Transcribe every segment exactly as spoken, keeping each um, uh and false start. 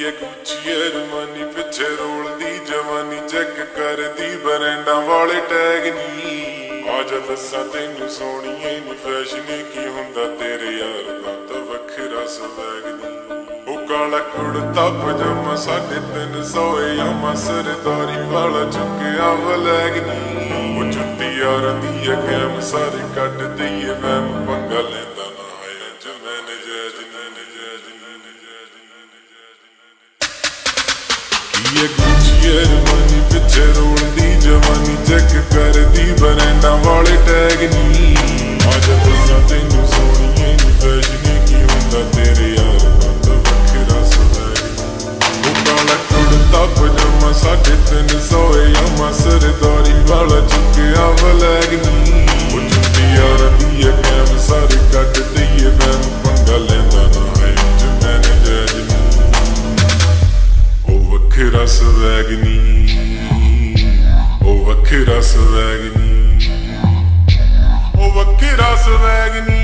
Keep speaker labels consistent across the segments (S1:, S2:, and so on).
S1: है Gucci Armani पिछे रोलदी जवानी चेक करदी बरैंडा वाले टैग नी आजा दस्सां तैनू सोहणीए नी फैशन की हुंदा तेरे यार दा तां वखरा स्वैग नी ओ काला कुड़ता पजामा साढ़े तीन सौ यामा सरदारी वाला चुक्किया वलैग नी ओ जुत्ती यारां दी है कैम सारे कट दईए वैम पंगा लैंदा ना है अज मैंने जैज नी ये गुच्ची अरमानी पिछे रोलदी जवानी चेक करदी बरैंडा वाले टैग नी आजा दस्सां तैनू सोहणीए नी फैशन की हुंदा तेरे यार दा तां वखरा स्वैग ओ काला कुड़ता पजामा साढ़े तीन सौ यामा सरदारी वाला चुक्किया वलैग नी ओ जुत्ती यारां दी है कैम सारे कट दईए वैम पंगा लैंदा ना है अज मैंने जैज नी वखरा स्वैग नी ओ वखरा स्वैग नी ओ वखरा स्वैग नी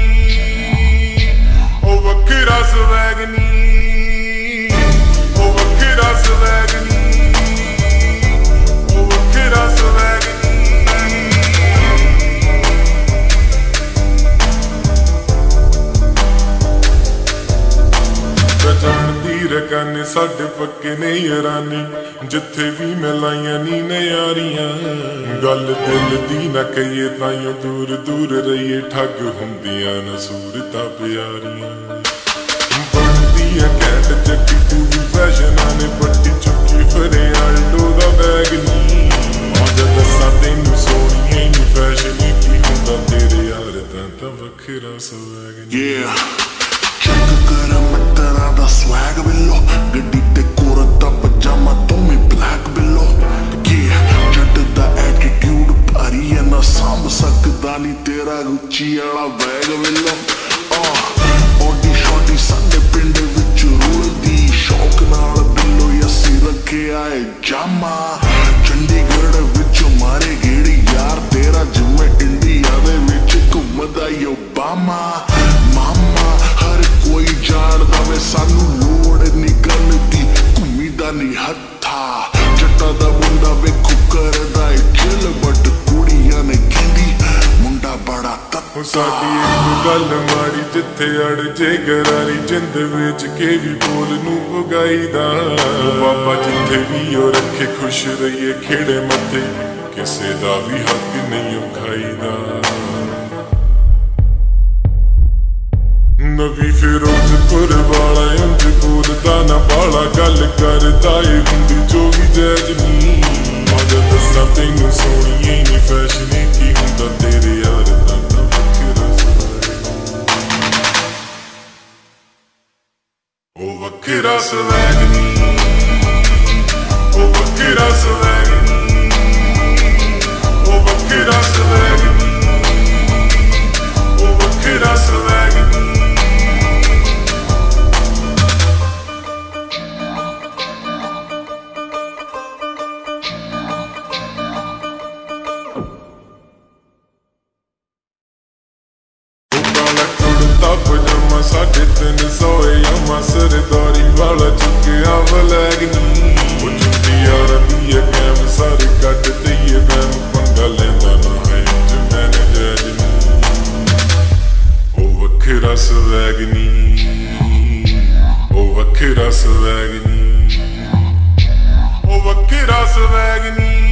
S1: ओ वखरा स्वैग नी ओ वखरा स्वैग नी ओ वखरा स्वैग नी रकाने साडे पक्के ने यारानी जिथे भी मिलाइया नी नयारियां गल दिल दी ना कहिए ताइयों दूर दूर रहिए ठग हुंदियां न सूरतां प्यारियां बनदी है कैंट चक्की तू भी फैशनां ने पट्टी चुक्की फरे आल्डो दा बैग नी आजा दस्सां तैनू सोहणीए नी फैशन की हुंदा तेरे यार दा तां वखरा स्वैग नी
S2: चेक कर मित्तरा दा स्वैग बिल्लो गड्डी ते कोरता पजामा तू भी ब्लैक बिल्लो जट दा एटीट्यूड भारी है ना सांभ सकदा नी तेरा गुच्ची वाला बैग बिल्लो ओडी शॉटी साडे पिंड विच रुलदी शौक नाल बिल्लो असी रखिया है जामा चंडीगढ़ विच मारे गेड़ी यार तेरा जिम्मे इंडिया दे विच घुमदा ओबामा मामा हर कोई जानदा वे सानू लोड़ नी गल दी घुमी दा नी हत्था जट्टा दा मुंडा वेखो करदा ए चिल बट कुड़ियां ने कहंदी मुंडा बड़ा तत्ता
S1: साडी इक गल माड़ी जिथे अड़ जे गरारी जिंद विच के भी बोल नू पुगाईदा बाबा जिथे भी ओ रखे खुश रहिए खेड़े मथे किसे दा भी हक नहीं खाईदा नवी फिरोजपुर वाला उंज बोलदा ना बाला गल करदा ए हुंदी जो भी जैज नी आजा दस्सां तैनू सोहणीए नी फैशन की हुंदा तेरे यार दा तां वखरा स्वैग ओ वखरा स्वैग नी ओ वखरा स्वैग नी ओ वखरा स्वैग नी ओ वखरा स्वैग नी पजामा साढ़े तीन सौ यामा सरदारी वाला चुक्किया वलैग नी ओ जुत्ती यारां दी है कैम सारे कट दईए वैम पंगा लैंदा ना है अज मैंने जैज नी ओ वखरा स्वैग नी ओ वखरा स्वैग नी ओ वखरा स्वैग नी।